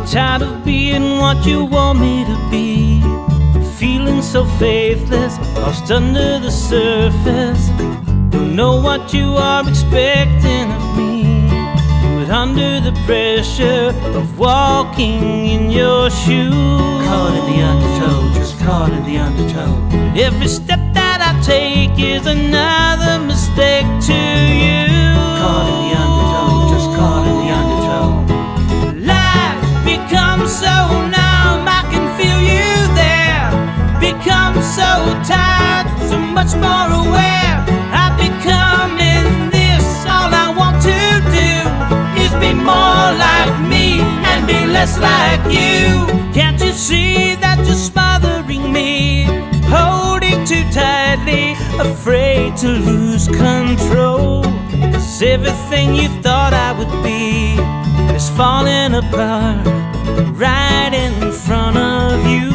tired of being what you want me to be, feeling so faithless, lost under the surface. Don't know what you are expecting of me, but under the pressure of walking in your shoes. Caught in the undertow, just caught in the undertow. Every step that I take is another mistake to you. Caught in the undertow, just caught in the undertow. Life becomes so numb, I can feel you there. Become so tired, so much more aware. I've become in this, all I want to do is be more like me and be less like you. Can't you see that you're smothering me, holding too tightly, afraid to lose control? 'Cause everything you thought I would be is falling apart right in front of you.